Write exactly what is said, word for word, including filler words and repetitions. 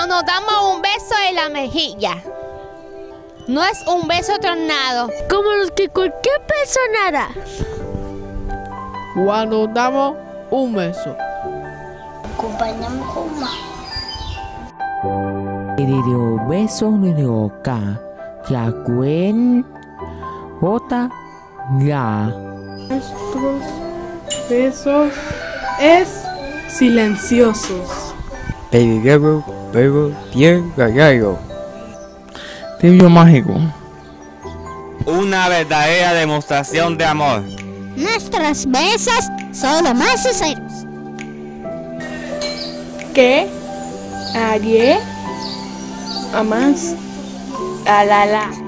Cuando damos un beso en la mejilla. No es un beso tronado. Como los que cualquier persona da. Cuando damos un beso. Acompañamos con más. Video beso video ka ya kuen hota ya. Nuestros besos es silenciosos. Pero, pero, bien gallo. Tibio mágico. Una verdadera demostración de amor. Nuestros besos son los más sinceros. Que ayer amas a la la.